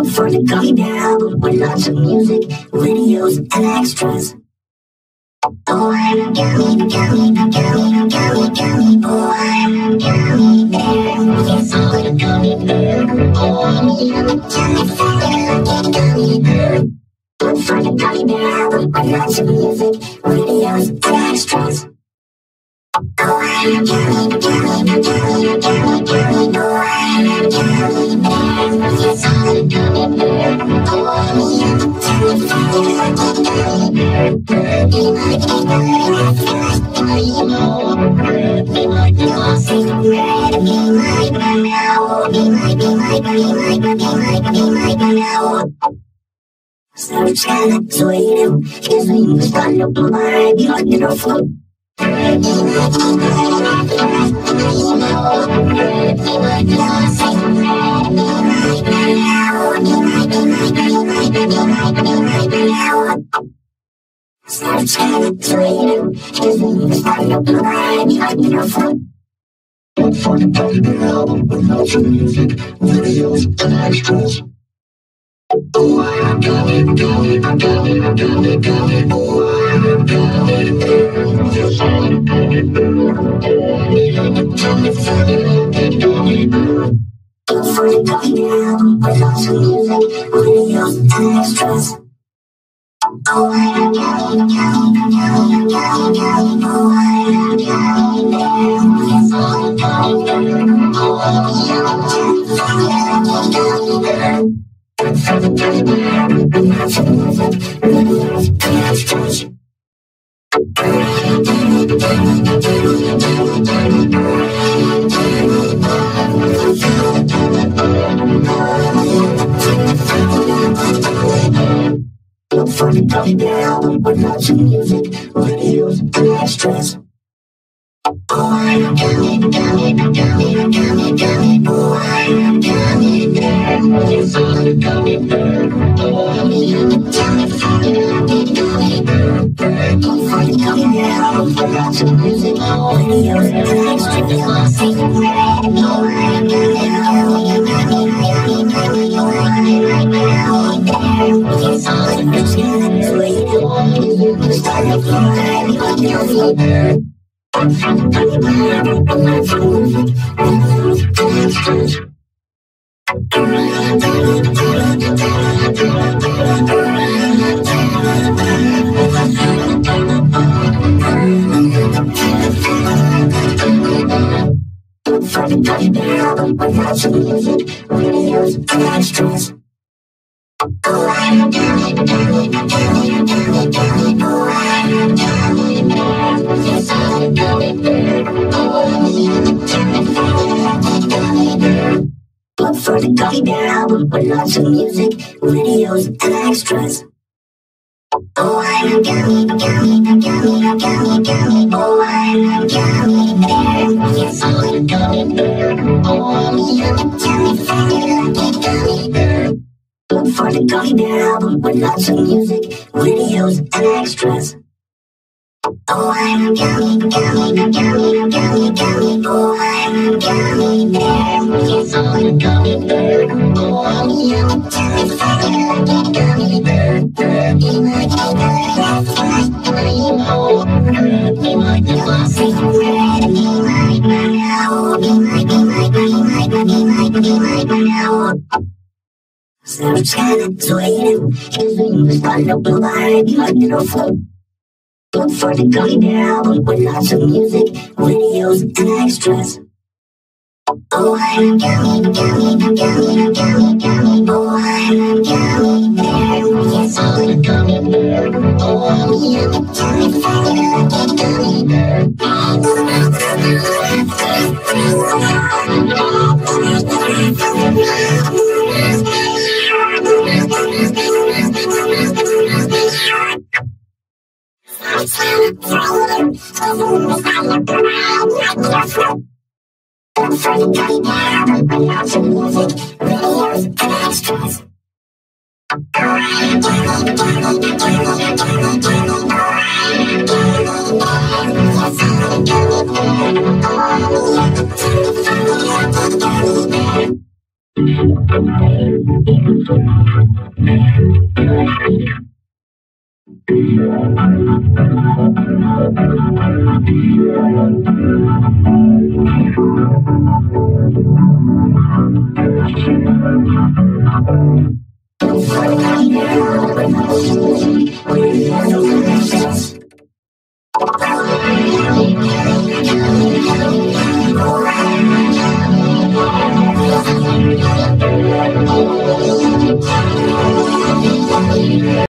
Look for the Gummy Bear album with lots of music, videos, and extras. Oh, I'm a gummy, gummy, gummy, gummy, gummy. Oh, I'm a gummy bear. Yes, I'm a gummy bear. Oh, I'm a gummy bear. Look for the Gummy Bear album with lots of music, videos, and extras. Oh, I'm a gummy, gummy, gummy, gummy, gummy. Oh, I'm a gummy bear. Yes, I'm a gummy bear. Oh, I'm a gummy bear. Be like a be like the glossy red. Be like my now. Be like my now. Search and sweet him. His wings stand up to my be like the float. Search and sweet him. His wings stand up to my be like the float. Look for the Gummy Bear album with lots of music, videos, and extras. Oh, I'm a gummy, gummy, gummy, gummy, gummy. Oh, I'm a gummy bear. Yes, I'm a gummy bear. Oh, I'm a gummy bear. Look for the Gummy Bear album with lots of music, videos, and extras. Oh, I'm a gummy, gummy, gummy, gummy, gummy. Oh, I'm a gummy bear. Yes, I'm a gummy bear. Oh, I'm a gummy bear. For the Gummy Bear album with lots of music, videos, and extras. Look for the Gummy Bear album with lots of music, videos, and extras. Oh, I'm a gummy, gummy, gummy, gummy, gummy. Oh, I'm a gummy bear. Yes, I'm a gummy bear. Oh, I'm a gummy bear. Look for the Gummy Bear album with lots of music, videos, and extras. Oh, I'm a gummy, gummy, gummy, gummy. Oh, I'm a gummy bear. Yes, I'm a gummy bear. Start up your life like you're a bear. Look for the Gummy Bear album with lots of music, videos, and extras. Look for the Gummy Bear album with lots of music, videos, and extras. Oh, I'm a gummy, gummy, gummy, gummy, gummy. Oh, I'm a gummy bear. Yes, I'm a gummy bear. Oh, I'm a gummy bear. Look for the Gummy Bear album with lots of music, videos, and extras. Oh, I'm a gummy, gummy, gummy, gummy, gummy. Oh, I'm a gummy bear. Yes, I'm a gummy bear. Oh, I'm a gummy bear. Look for the Gummy Bear album with lots of music, videos, and extras. Oh, I'm a gummy, gummy, gummy, gummy, gummy. Oh, I'm a gummy bear. Yes, I'm a gummy bear. Oh, I'm a gummy bear. Be like the glossy red. Be like my now. Be like my now. Search and sweet him. His wings stand up to my be like the float. Look for the Gummy Bear album with lots of music, videos, and extras. Oh, I'm a gummy, gummy, gummy, gummy, gummy. Oh, I'm a gummy bear. Yes, I'm a gummy bear. Oh, I'm a gummy bear. Look for the Gummy Bear album with lots of music, videos, and extras.